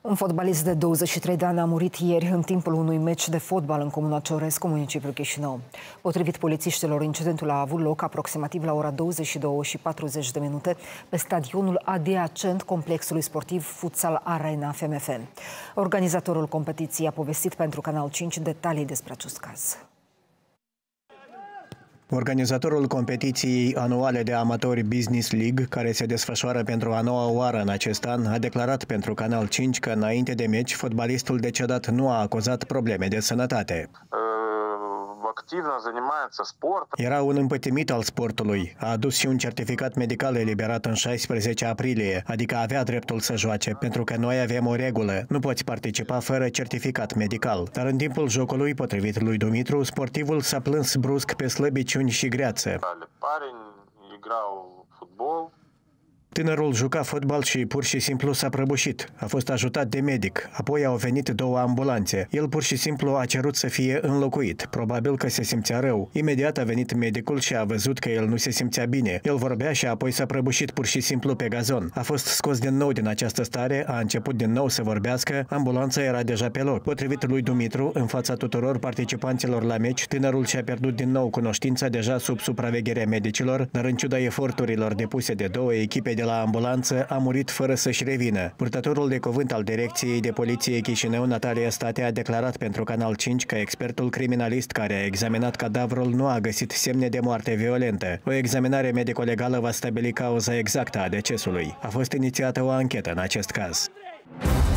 Un fotbalist de 23 de ani a murit ieri în timpul unui meci de fotbal în comuna Ciorescu, municipiul Chișinău. Potrivit polițiștilor, incidentul a avut loc aproximativ la ora 22:40 pe stadionul adiacent complexului sportiv Futsal Arena FMF. Organizatorul competiției a povestit pentru Canal 5 detalii despre acest caz. Organizatorul competiției anuale de amatori Business League, care se desfășoară pentru a 9-a oară în acest an, a declarat pentru Canal 5 că înainte de meci, fotbalistul decedat nu a acuzat probleme de sănătate. Era un împătimit al sportului. A adus și un certificat medical eliberat în 16 aprilie, adică avea dreptul să joace, pentru că noi avem o regulă. Nu poți participa fără certificat medical. Dar în timpul jocului, potrivit lui Dumitru, sportivul s-a plâns brusc pe slăbiciuni și greață. Tânărul juca fotbal și pur și simplu s-a prăbușit. A fost ajutat de medic. Apoi au venit 2 ambulanțe. El pur și simplu a cerut să fie înlocuit. Probabil că se simțea rău. Imediat a venit medicul și a văzut că el nu se simțea bine. El vorbea și apoi s-a prăbușit pur și simplu pe gazon. A fost scos din nou din această stare, a început din nou să vorbească. Ambulanța era deja pe loc. Potrivit lui Dumitru, în fața tuturor participanților la meci, tânărul și-a pierdut din nou cunoștința deja sub supravegherea medicilor, dar în ciuda eforturilor depuse de 2 echipe de la ambulanță, a murit fără să-și revină. Purtătorul de cuvânt al Direcției de Poliție Chișinău, Natalia State, a declarat pentru Canal 5 că expertul criminalist care a examinat cadavrul nu a găsit semne de moarte violentă. O examinare medico-legală va stabili cauza exactă a decesului. A fost inițiată o anchetă în acest caz.